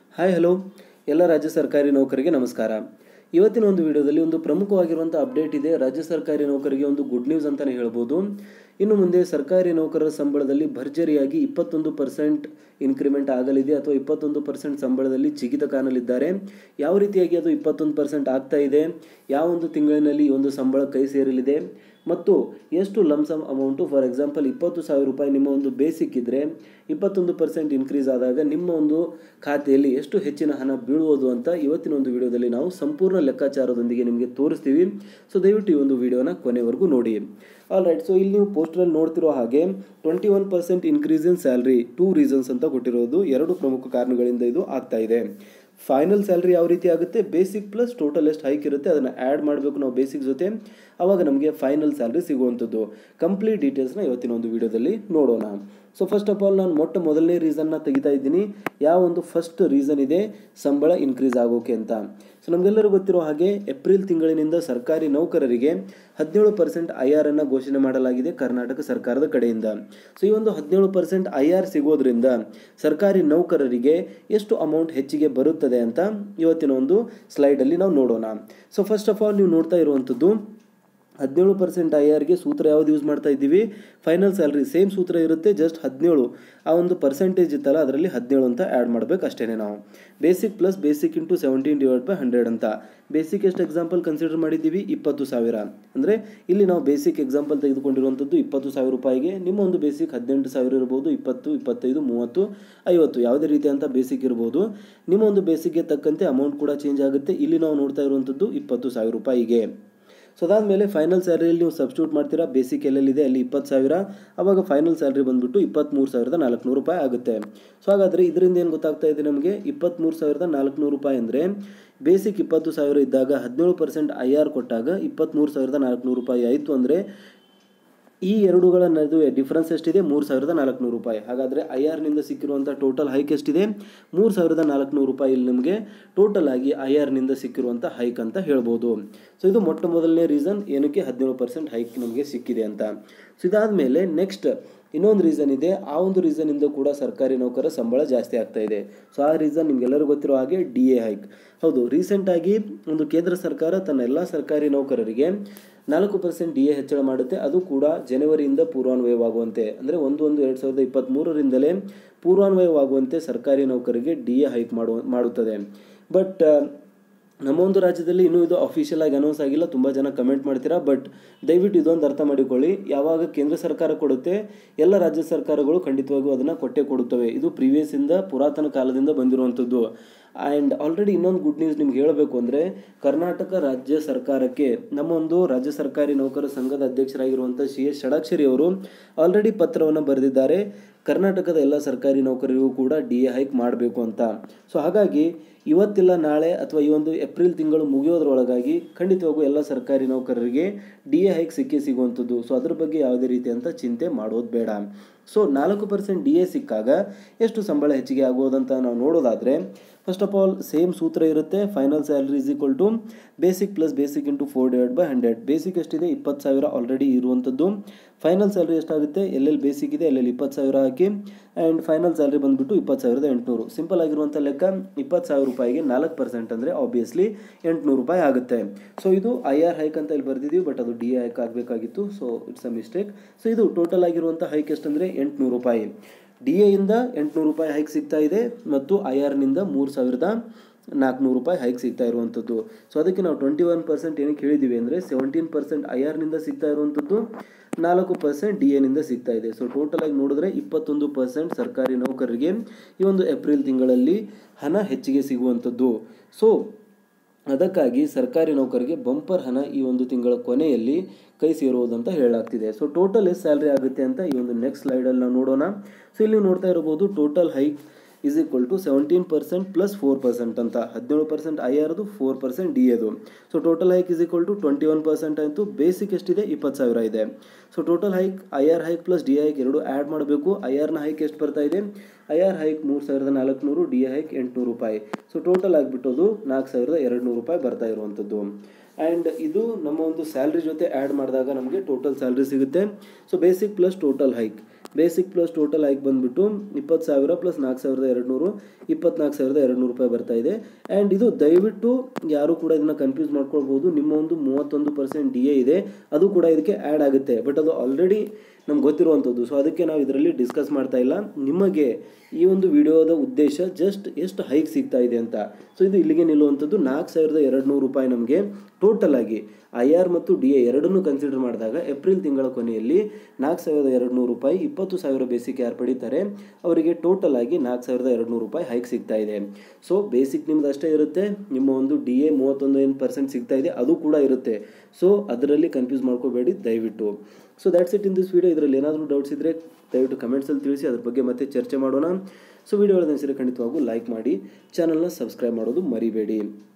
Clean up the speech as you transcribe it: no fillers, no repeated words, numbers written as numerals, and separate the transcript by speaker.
Speaker 1: Hi hello ಎಲ್ಲ ರಾಜ್ಯ ಸರ್ಕಾರಿ ನೌಕರರಿಗೆ ನಮಸ್ಕಾರ. ಇವತ್ತಿನ ಒಂದು ವಿಡಿಯೋದಲ್ಲಿ ಒಂದು ಪ್ರಮುಖವಾಗಿರುವಂಥ ಅಪ್ಡೇಟ್ ಇದೆ. ರಾಜ್ಯ ಸರ್ಕಾರಿ ನೌಕರರಿಗೆ ಒಂದು ಗುಡ್ ನ್ಯೂಸ್ ಅಂತಲೇ ಹೇಳ್ಬೋದು. ಇನ್ನು ಮುಂದೆ ಸರ್ಕಾರಿ ನೌಕರರ ಸಂಬಳದಲ್ಲಿ ಭರ್ಜರಿಯಾಗಿ 21% ಇನ್ಕ್ರಿಮೆಂಟ್ ಆಗಲಿದೆ ಅಥವಾ 21% ಸಂಬಳದಲ್ಲಿ ಜಿಗಿತ ಕಾಣಲಿದ್ದಾರೆ. ಯಾವ ರೀತಿಯಾಗಿ ಅದು 21% ಆಗ್ತಾ ಇದೆ, ಯಾವ ಒಂದು ತಿಂಗಳಿನಲ್ಲಿ ಈ ಒಂದು ಸಂಬಳ ಕೈ ಸೇರಲಿದೆ ಮತ್ತು ಎಷ್ಟು ಲಂಸಮ್ ಅಮೌಂಟು, ಫಾರ್ ಎಕ್ಸಾಂಪಲ್ 20,000 ರೂಪಾಯಿ ನಿಮ್ಮ ಒಂದು ಬೇಸಿಕ್ ಇದ್ದರೆ 21% ಇನ್ಕ್ರೀಸ್ ಆದಾಗ ನಿಮ್ಮ ಒಂದು ಖಾತೆಯಲ್ಲಿ ಎಷ್ಟು ಹೆಚ್ಚಿನ ಹಣ ಬೀಳುವುದು ಅಂತ ಇವತ್ತಿನ ಒಂದು ವಿಡಿಯೋದಲ್ಲಿ ನಾವು ಸಂಪೂರ್ಣ ಲೆಕ್ಕಾಚಾರದೊಂದಿಗೆ ನಿಮಗೆ ತೋರಿಸ್ತೀವಿ. ಸೊ ದಯವಿಟ್ಟು ಈ ಒಂದು ವಿಡಿಯೋನ ಕೊನೆವರೆಗೂ ನೋಡಿ. ಆಲ್ ರೈಟ್, ಸೊ ಇಲ್ಲಿ ನೀವು ಪೋಸ್ಟರಲ್ಲಿ ನೋಡ್ತಿರೋ ಹಾಗೆ 21% ಇನ್ಕ್ರೀಸ್ ಇನ್ ಸ್ಯಾಲ್ರಿ, 2 ರೀಸನ್ಸ್ ಅಂತ ಕೊಟ್ಟಿರೋದು. ಎರಡು ಪ್ರಮುಖ ಕಾರಣಗಳಿಂದ ಇದು ಆಗ್ತಾ ಇದೆ. ಫೈನಲ್ ಸ್ಯಾಲ್ರಿ ಯಾವ ರೀತಿ ಆಗುತ್ತೆ, ಬೇಸಿಕ್ ಪ್ಲಸ್ ಟೋಟಲ್ ಎಷ್ಟು ಹೈಕ್ ಇರುತ್ತೆ ಅದನ್ನು ಆ್ಯಡ್ ಮಾಡಬೇಕು ನಾವು ಬೇಸಿಕ್ ಜೊತೆ, ಆವಾಗ ನಮಗೆ ಫೈನಲ್ ಸ್ಯಾಲ್ರಿ ಸಿಗುವಂಥದ್ದು. ಕಂಪ್ಲೀಟ್ ಡೀಟೇಲ್ಸ್ನ ಇವತ್ತಿನ ಒಂದು ವಿಡಿಯೋದಲ್ಲಿ ನೋಡೋಣ. ಸೊ ಫಸ್ಟ್ ಆಫ್ ಆಲ್ ನಾನು ಮೊದಲನೇ ರೀಸನ್ನ ತೆಗಿತಾ ಇದ್ದೀನಿ. ಯಾವ ಒಂದು ಫಸ್ಟ್ ರೀಸನ್ ಇದೆ ಸಂಬಳ ಇನ್ಕ್ರೀಸ್ ಆಗೋಕೆ ಅಂತ. ಸೊ ನಮಗೆಲ್ಲರೂ ಗೊತ್ತಿರೋ ಹಾಗೆ ಏಪ್ರಿಲ್ ತಿಂಗಳಿನಿಂದ ಸರ್ಕಾರಿ ನೌಕರರಿಗೆ 17% IR ಅನ್ನು ಘೋಷಣೆ ಮಾಡಲಾಗಿದೆ ಕರ್ನಾಟಕ ಸರ್ಕಾರದ ಕಡೆಯಿಂದ. ಸೊ ಈ ಒಂದು 17% IR ಸಿಗೋದ್ರಿಂದ ಸರ್ಕಾರಿ ನೌಕರರಿಗೆ ಎಷ್ಟು ಅಮೌಂಟ್ ಹೆಚ್ಚಿಗೆ ಬರುತ್ತದೆ ಅಂತ ಇವತ್ತಿನ ಒಂದು ಸ್ಲೈಡಲ್ಲಿ ನಾವು ನೋಡೋಣ. ಸೊ ಫಸ್ಟ್ ಆಫ್ ಆಲ್ ನೀವು ನೋಡ್ತಾ ಇರುವಂಥದ್ದು 17% IRಗೆ ಸೂತ್ರ ಯಾವುದು ಯೂಸ್ ಮಾಡ್ತಾ ಇದ್ದೀವಿ, ಫೈನಲ್ ಸ್ಯಾಲ್ರಿ ಸೇಮ್ ಸೂತ್ರ ಇರುತ್ತೆ, ಜಸ್ಟ್ 17 ಆ ಒಂದು ಪರ್ಸೆಂಟೇಜ್ ಇತ್ತಲ್ಲ ಅದರಲ್ಲಿ 17 ಅಂತ ಆ್ಯಡ್ ಮಾಡಬೇಕು ಅಷ್ಟೇ ನಾವು. ಬೇಸಿಕ್ ಪ್ಲಸ್ ಬೇಸಿಕ್ ಇಂಟು 17/100 ಅಂತ. ಬೇಸಿಕ್ ಎಷ್ಟು ಎಕ್ಸಾಂಪಲ್ ಕನ್ಸಿಡರ್ ಮಾಡಿದ್ದೀವಿ, 20,000. ಅಂದರೆ ಇಲ್ಲಿ ನಾವು ಬೇಸಿಕ್ ಎಕ್ಸಾಂಪಲ್ ತೆಗೆದುಕೊಂಡಿರುವಂಥದ್ದು 20,000 ರೂಪಾಯಿಗೆ. ನಿಮ್ಮ ಒಂದು ಬೇಸಿಕ್ 18,000 ಇರ್ಬೋದು, 20, 25, 30, 50 ಯಾವುದೇ ರೀತಿಯಂಥ ಬೇಸಿಕ್ ಇರ್ಬೋದು. ನಿಮ್ಮ ಒಂದು ಬೇಸಿಕ್ಗೆ ತಕ್ಕಂತೆ ಅಮೌಂಟ್ ಕೂಡ ಚೇಂಜ್ ಆಗುತ್ತೆ. ಇಲ್ಲಿ ನಾವು ನೋಡ್ತಾ ಇರುವಂಥದ್ದು 20,000 ರೂಪಾಯಿಗೆ. ಸೊ ಅದಾದಮೇಲೆ ಫೈನಲ್ ಸ್ಯಾಲ್ರಿಯಲ್ಲಿ ನೀವು ಸಬ್ಸ್ಟಿಟ್ಯೂಟ್ ಮಾಡ್ತೀರಾ, ಬೇಸಿಕ್ ಎಲ್ಲೆಲ್ಲಿದೆ ಅಲ್ಲಿ 20,000, ಆವಾಗ ಫೈನಲ್ ಸ್ಯಾಲ್ರಿ ಬಂದುಬಿಟ್ಟು 23,400 ರೂಪಾಯಿ ಆಗುತ್ತೆ. ಸೊ ಹಾಗಾದರೆ ಇದರಿಂದ ಏನು ಗೊತ್ತಾಗ್ತಾ ಇದೆ ನಮಗೆ, 23,400 ರೂಪಾಯಿ ಅಂದರೆ ಬೇಸಿಕ್ 20,000 ಇದ್ದಾಗ 17% IR ಕೊಟ್ಟಾಗ 23,400 ರೂಪಾಯಿ ಆಯಿತು. ಅಂದರೆ ಈ ಎರಡುಗಳ ನಡುವೆ ಡಿಫ್ರೆನ್ಸ್ ಎಷ್ಟಿದೆ, 3,400 ರೂಪಾಯಿ. ಹಾಗಾದರೆ IRನಿಂದ ಸಿಕ್ಕಿರುವಂಥ ಟೋಟಲ್ ಹೈಕ್ ಎಷ್ಟಿದೆ, 3,400 ರೂಪಾಯಿ ಇಲ್ಲಿ ನಿಮಗೆ ಟೋಟಲ್ ಆಗಿ IRನಿಂದ ಸಿಕ್ಕಿರುವಂಥ ಹೈಕ್ ಅಂತ ಹೇಳ್ಬೋದು. ಸೊ ಇದು ಮೊದಲನೇ ರೀಸನ್ ಏನಕ್ಕೆ 17% ಹೈಕ್ ನಮಗೆ ಸಿಕ್ಕಿದೆ ಅಂತ. ಸೊ ಇದಾದಮೇಲೆ ನೆಕ್ಸ್ಟ್ ಇನ್ನೊಂದು ರೀಸನ್ ಇದೆ. ಆ ಒಂದು ರೀಸನಿಂದ ಕೂಡ ಸರ್ಕಾರಿ ನೌಕರರ ಸಂಬಳ ಜಾಸ್ತಿ ಆಗ್ತಾ ಇದೆ. ಸೊ ಆ ರೀಸನ್ ನಿಮಗೆಲ್ಲರೂ ಗೊತ್ತಿರೋ ಹಾಗೆ DA ಹೈಕ್. ಹೌದು, ರೀಸೆಂಟಾಗಿ ಒಂದು ಕೇಂದ್ರ ಸರ್ಕಾರ ತನ್ನ ಎಲ್ಲ ಸರ್ಕಾರಿ ನೌಕರರಿಗೆ 4% DA ಹೆಚ್ಚಳ ಮಾಡುತ್ತೆ. ಅದು ಕೂಡ ಜನವರಿಯಿಂದ ಪೂರ್ವಾನ್ವಯವಾಗುವಂತೆ, ಅಂದರೆ 1/1/2023ರಿಂದಲೇ ಪೂರ್ವಾನ್ವಯವಾಗುವಂತೆ ಸರ್ಕಾರಿ ನೌಕರರಿಗೆ DA ಹೈಕ್ ಮಾಡುತ್ತದೆ. ಬಟ್ ನಮ್ಮ ಒಂದು ರಾಜ್ಯದಲ್ಲಿ ಇನ್ನೂ ಇದು ಅಫಿಷಿಯಲ್ ಆಗಿ ಅನೌನ್ಸ್ ಆಗಿಲ್ಲ. ತುಂಬ ಜನ ಕಮೆಂಟ್ ಮಾಡ್ತೀರಾ, ಬಟ್ ದಯವಿಟ್ಟು ಇದೊಂದು ಅರ್ಥ ಮಾಡಿಕೊಳ್ಳಿ, ಯಾವಾಗ ಕೇಂದ್ರ ಸರ್ಕಾರ ಕೊಡುತ್ತೆ ಎಲ್ಲ ರಾಜ್ಯ ಸರ್ಕಾರಗಳು ಖಂಡಿತವಾಗಿಯೂ ಅದನ್ನು ಕೊಟ್ಟೇ ಕೊಡುತ್ತವೆ. ಇದು ಪ್ರೀವಿಯಸ್ಸಿಂದ ಪುರಾತನ ಕಾಲದಿಂದ ಬಂದಿರುವಂಥದ್ದು. ಆ್ಯಂಡ್ ಆಲ್ರೆಡಿ ಇನ್ನೊಂದು ಗುಡ್ ನ್ಯೂಸ್ ನಿಮ್ಗೆ ಹೇಳಬೇಕು ಅಂದರೆ, ಕರ್ನಾಟಕ ರಾಜ್ಯ ಸರ್ಕಾರಕ್ಕೆ ನಮ್ಮ ಒಂದು ರಾಜ್ಯ ಸರ್ಕಾರಿ ನೌಕರರ ಸಂಘದ ಅಧ್ಯಕ್ಷರಾಗಿರುವಂಥ CS ಷಡಾಕ್ಷರಿ ಅವರು ಆಲ್ರೆಡಿ ಪತ್ರವನ್ನು ಬರೆದಿದ್ದಾರೆ, ಕರ್ನಾಟಕದ ಎಲ್ಲ ಸರ್ಕಾರಿ ನೌಕರರಿಗೂ ಕೂಡ DA ಹೈಕ್ ಮಾಡಬೇಕು ಅಂತ. ಸೊ ಹಾಗಾಗಿ ಇವತ್ತಿಲ್ಲ ನಾಳೆ ಅಥವಾ ಈ ಒಂದು ಏಪ್ರಿಲ್ ತಿಂಗಳು ಮುಗಿಯೋದ್ರೊಳಗಾಗಿ ಖಂಡಿತವಾಗೂ ಎಲ್ಲ ಸರ್ಕಾರಿ ನೌಕರರಿಗೆ DA ಹೈಕ್ ಸಿಗುವಂಥದ್ದು. ಸೊ ಅದ್ರ ಬಗ್ಗೆ ಯಾವುದೇ ರೀತಿಯಂಥ ಚಿಂತೆ ಮಾಡೋದು ಬೇಡ. ಸೊ 4% DA ಸಿಕ್ಕಾಗ ಎಷ್ಟು ಸಂಬಳ ಹೆಚ್ಚಿಗೆ ಆಗೋದಂತ ನಾವು ನೋಡೋದಾದರೆ, ಫಸ್ಟ್ ಆಫ್ ಆಲ್ ಸೇಮ್ ಸೂತ್ರ ಇರುತ್ತೆ. Final salary is equal to basic plus basic into 4/100. Basic ಎಷ್ಟಿದೆ, 20,000 ಆಲ್ರೆಡಿ ಇರುವಂಥದ್ದು. ಫೈನಲ್ ಸ್ಯಾಲ್ರಿ ಎಷ್ಟಾಗುತ್ತೆ, ಎಲ್ಲೆಲ್ಲಿ ಬೇಸಿಕ್ ಇದೆ ಎಲ್ಲೆಲ್ಲಿ 20,000 ಹಾಕಿ, ಆ್ಯಂಡ್ ಫೈನಲ್ ಸ್ಯಾಲ್ರಿ ಬಂದುಬಿಟ್ಟು 20,800. ಸಿಂಪಲ್ ಆಗಿರುವಂಥ ಲೆಕ್ಕ. 20,000 ರೂಪಾಯಿಗೆ 4% ಅಂದರೆ ಆಬ್ವಿಯಸ್ಲಿ 800 ರೂಪಾಯಿ ಆಗುತ್ತೆ. ಸೊ ಇದು IR ಹೈಕ್ ಅಂತ ಇಲ್ಲಿ ಬರ್ತಿದ್ದೀವಿ, ಬಟ್ ಅದು DA ಹೈಕ್ ಆಗಬೇಕಾಗಿತ್ತು. So it's a mistake. So ಇದು ಟೋಟಲ್ ಆಗಿರುವಂಥ ಹೈಕ್ ಎಷ್ಟಂದರೆ 800 ರೂಪಾಯಿ. DA ಇಂದ 800 ರೂಪಾಯಿ ಹೈಕ್ ಸಿಗ್ತಾ ಇದೆ ಮತ್ತು IRನಿಂದ 3,400 ರೂಪಾಯಿ ಹೈಕ್ ಸಿಗ್ತಾ ಇರುವಂಥದ್ದು. ಸೊ ಅದಕ್ಕೆ ನಾವು 21% ಏನಕ್ಕೆ ಹೇಳಿದ್ದೀವಿ ಅಂದರೆ 17% IRನಿಂದ ಸಿಗ್ತಾ ಇರುವಂಥದ್ದು, 4% DAನಿಂದ ಸಿಗ್ತಾ ಇದೆ. ಸೊ ಟೋಟಲ್ ಆಗಿ ನೋಡಿದ್ರೆ 21% ಸರ್ಕಾರಿ ನೌಕರರಿಗೆ ಈ ಒಂದು ಏಪ್ರಿಲ್ ತಿಂಗಳಲ್ಲಿ ಹಣ ಹೆಚ್ಚಿಗೆ ಸಿಗುವಂಥದ್ದು. ಸೊ ಅದಕ್ಕಾಗಿ ಸರ್ಕಾರಿ ನೌಕರಿಗೆ ಬಂಪರ್ ಹಣ ಈ ಒಂದು ತಿಂಗಳ ಕೊನೆಯಲ್ಲಿ ಕೈ ಸೇರುವುದಂತ ಹೇಳಲಾಗ್ತಿದೆ. ಸೊ ಟೋಟಲ್ ಎಷ್ಟು ಸ್ಯಾಲ್ರಿ ಆಗುತ್ತೆ ಅಂತ ಈ ಒಂದು ನೆಕ್ಸ್ಟ್ ಸ್ಲೈಡಲ್ಲಿ ನಾವು ನೋಡೋಣ. ಸೊ ಇಲ್ಲಿ ನೋಡ್ತಾ ಇರ್ಬೋದು, total hike is equal to 17% plus 4% ಅಂತ. 17% IRದು, 4% DAದು. So total hike is equal to 21% ಆಯಿತು. ಬೇಸಿಕ್ ಎಷ್ಟಿದೆ, 20,000 ಇದೆ. So total hike IR hike plus DA hike ಎರಡು ಆ್ಯಡ್ ಮಾಡಬೇಕು. IRನ ಹೈಕ್ ಎಷ್ಟು ಬರ್ತಾ ಇದೆ, IR ಹೈಕ್ 3,400, DA ಹೈಕ್ 800 ರೂಪಾಯಿ. ಸೊ ಟೋಟಲ್ ಆಗಿಬಿಟ್ಟೋದು 4,200 ರೂಪಾಯಿ ಬರ್ತಾ ಇರುವಂಥದ್ದು. ಆ್ಯಂಡ್ ಇದು ನಮ್ಮ ಒಂದು ಸ್ಯಾಲ್ರಿ ಜೊತೆ ಆ್ಯಡ್ ಮಾಡಿದಾಗ ನಮಗೆ ಟೋಟಲ್ ಸ್ಯಾಲ್ರಿ ಸಿಗುತ್ತೆ. So basic plus total hike basic plus total hike ಬಂದುಬಿಟ್ಟು 20,000 ಪ್ಲಸ್ 4,200 24,200 ರೂಪಾಯಿ ಬರ್ತಾ ಇದೆ. ಆ್ಯಂಡ್ ಇದು ದಯವಿಟ್ಟು ಯಾರು ಕೂಡ ಇದನ್ನು ಕನ್ಫ್ಯೂಸ್ ಮಾಡ್ಕೊಳ್ಬೋದು. ನಿಮ್ಮ ಒಂದು 31% DA ಇದೆ, ಅದು ಕೂಡ ಇದಕ್ಕೆ ಆ್ಯಡ್ ಆಗುತ್ತೆ. ಬಟ್ ಅದು ಆಲ್ರೆಡಿ ನಮ್ಗೆ ಗೊತ್ತಿರುವಂಥದ್ದು. ಸೊ ಅದಕ್ಕೆ ನಾವು ಇದರಲ್ಲಿ ಡಿಸ್ಕಸ್ ಮಾಡ್ತಾ ಇಲ್ಲ. ನಿಮಗೆ ಈ ಒಂದು ವಿಡಿಯೋದ ಉದ್ದೇಶ ಜಸ್ಟ್ ಎಷ್ಟು ಹೈಕ್ ಸಿಗ್ತಾ ಇದೆ ಅಂತ. ಸೊ ಇದು ಇಲ್ಲಿಗೆ ನಿಲ್ಲುವಂಥದ್ದು 4,200 ರೂಪಾಯಿ ನಮಗೆ ಟೋಟಲ್ ಆಗಿ IR ಮತ್ತು DA ಎರಡನ್ನೂ ಕನ್ಸಿಡರ್ ಮಾಡಿದಾಗ ಏಪ್ರಿಲ್ ತಿಂಗಳ ಕೊನೆಯಲ್ಲಿ 4,200 ರೂಪಾಯಿ 20,000 ಬೇಸಿಕ್ ಯಾರು ಪಡೀತಾರೆ ಅವರಿಗೆ ಟೋಟಲ್ ಆಗಿ 4,200 ರೂಪಾಯಿ ಹೈಕ್ ಸಿಗ್ತಾ ಇದೆ. ಸೊ ಬೇಸಿಕ್ ನಿಮ್ದು ಅಷ್ಟೇ ಇರುತ್ತೆ, ನಿಮ್ಮ ಒಂದು DA 31% ಸಿಗ್ತಾ ಇದೆ, ಅದು ಕೂಡ ಇರುತ್ತೆ. ಸೊ ಅದರಲ್ಲಿ ಕನ್ಫ್ಯೂಸ್ ಮಾಡ್ಕೋಬೇಡಿ ದಯವಿಟ್ಟು. So that's it in this video. ಇದರಲ್ಲಿ ಏನಾದರೂ ಡೌಟ್ಸ್ ಇದ್ದರೆ ದಯವಿಟ್ಟು ಕಮೆಂಟ್ಸಲ್ಲಿ ತಿಳಿಸಿ, ಅದ್ರ ಬಗ್ಗೆ ಮತ್ತೆ ಚರ್ಚೆ ಮಾಡೋಣ. ಸೊ ವಿಡಿಯೋ ಅನಿಸಿದರೆ ಖಂಡಿತವಾಗೂ ಲೈಕ್ ಮಾಡಿ, ಚಾನಲ್ನ ಸಬ್ಸ್ಕ್ರೈಬ್ ಮಾಡೋದು ಮರಿಬೇಡಿ.